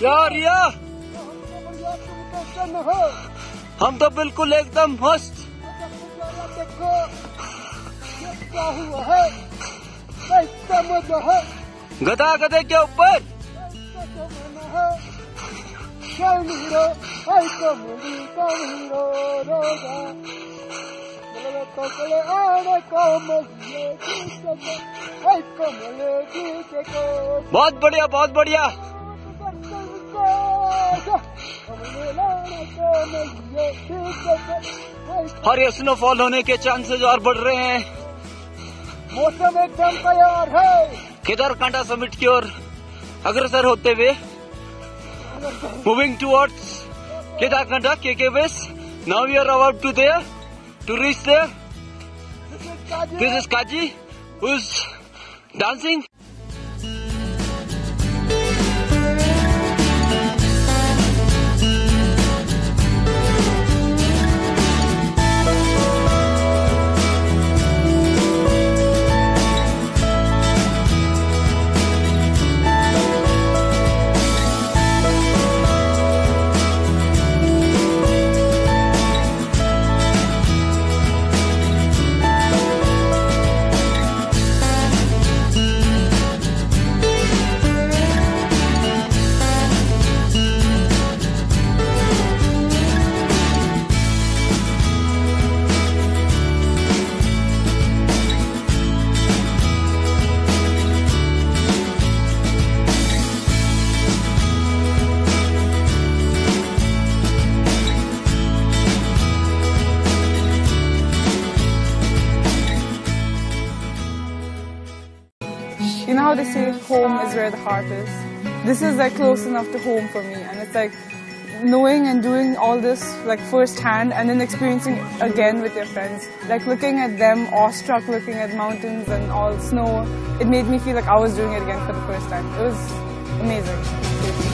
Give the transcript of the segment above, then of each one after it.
क्या रिया? हम तो बिल्कुल एकदम मस्त। देखो क्या हुआ है, कैसा मजा है। गधा गधे के ऊपर बहुत बढ़िया, बहुत बढ़िया। और ये स्नोफॉल होने के चांसेस और बढ़ रहे हैं। मौसम एकदम तैयार है। केदारकांठा समिट की ओर अग्रसर होते हुए moving towards Kedarkanda KKBase. Now we are about to reach there. This is Kaji, who's dancing. You know how they say home is where the heart is? This is like close enough to home for me, and it's like knowing and doing all this like firsthand and then experiencing it again with your friends. Like looking at them awestruck, looking at mountains and all snow, it made me feel like I was doing it again for the first time. It was amazing.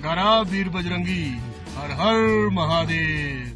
जयकारा वीर बजरंगी, हर हर महादेव।